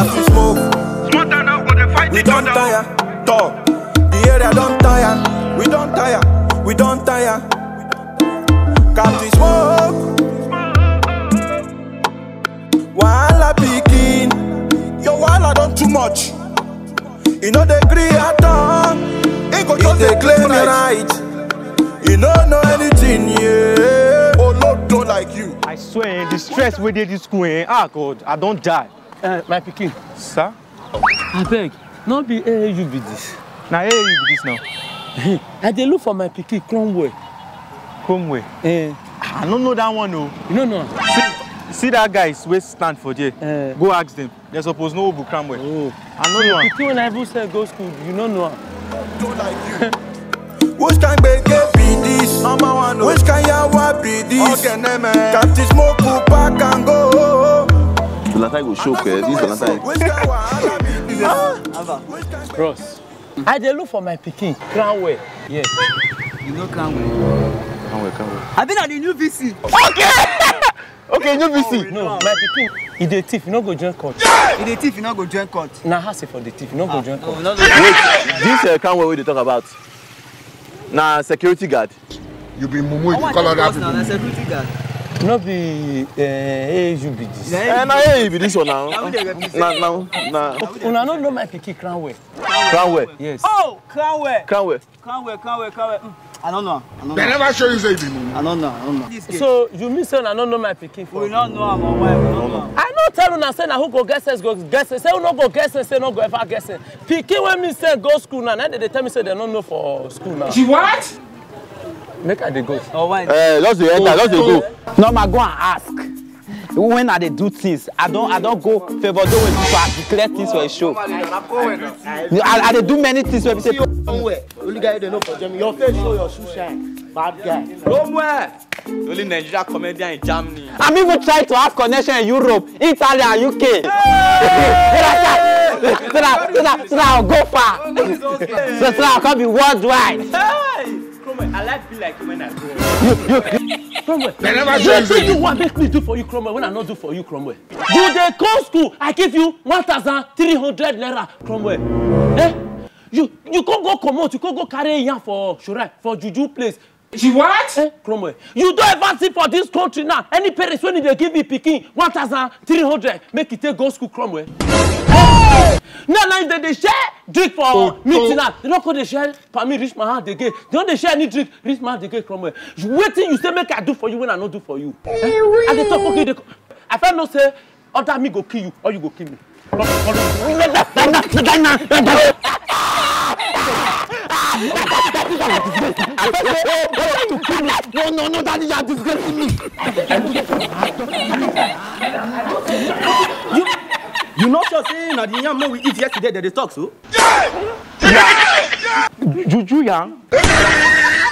to smoke. We don't tire, talk. The area don't tire. We don't tire, we don't tire. Captain smoke. Wahala begin. Your wahala don't too much. You know they agree at all. If they claim you're right, you don't know anything, yeah. Oh, Lord, don't like you. I swear, the stress we did this school, ah God, I don't die. My pikin. Sir? I beg, not be AAU be this. Now AAU be this now. I dey look for my pikin, Cromwell. Cromwell? I don't know that one, no. You don't know? See that guys wait stand for there. Go ask them. They're supposed to know who Cromwell. Oh. I know one. Pikin when I even say go school, you don't know. Don't like you. Which can be this? Number one. Which can yawa be this? Okay, Captain Smoke will pack and go. Valentine will show this Valentine. Which can wahala be this? Bros, I dey look for my pikin, Cromwell. Yes. You know Cromwell? Cromwell. I've been at the new VC. Okay! Okay, new VC. No, my pikin, he dey thief, he no go join court. He dey thief, he no go join court. Now, how say for the thief, he no go join court. No. Wait, this Cromwell we dey talk about. Now security guard. You be mumu if you call other people. Na security guard. No be AAU be this. Now hey, be this one now. Now. Una no know my pikin, Cromwell. Cromwell. Yes. Oh, Cromwell. Cromwell. I don't know. They never show you say you be mumu. I don't know. So you mean say una no know my pikin for? We don't know him or why we don't know. I no tell una say na who go get sense go get sense. Say who no go get sense, say no go ever get sense. Pikin when me say go school now, they tell me say they don't know for school now. She what? Make I dey go. Oh, why? Just the enter, just the go. No, ma go and ask. When I dey do things, I don't go favor do with people. I declare things for a show. I dey do many things where people say. Somewhere, only guy they know for Germany. Your face show your shoe shine. Bad guy. Somewhere. Only Nigeria comedian in Germany. I'm even trying to have connection in Europe, Italy, and UK. So that I'll go far. So I'll come be worldwide. I like to be like you when I grow. Cromwell. They never show you say You want make me do for you, Cromwell, when I not do for you, Cromwell. You dey go school, I give you 1,300 naira, Cromwell. You can't go comot, you can't go carry yarn for Shrine, for Juju place. She what? Cromwell. You don't ever see for this country now. Any parents when they give me pikin 1,300, make it take go school, Cromwell. Now they share drink for meeting now. They don't call they share for me reach my hand again. They don't share any drink reach my hand again, Cromwell. Waiting you say make I do for you when I not do for you. And they talk okay. I felt no say other me go kill you or you go kill me. No, daddy, you are disgracing me. You not sure saying that the young man we eat yesterday that they talk so? Juju Yang.